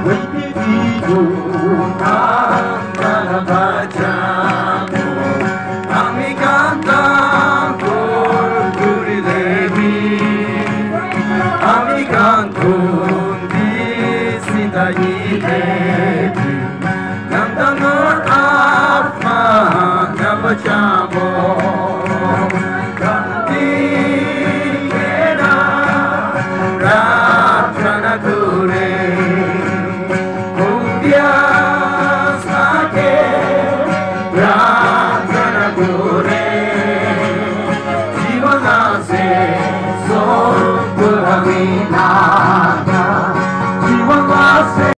Waikikiyo ang kalabadyan mo. Kami kantang por Guri Devi, kami kantang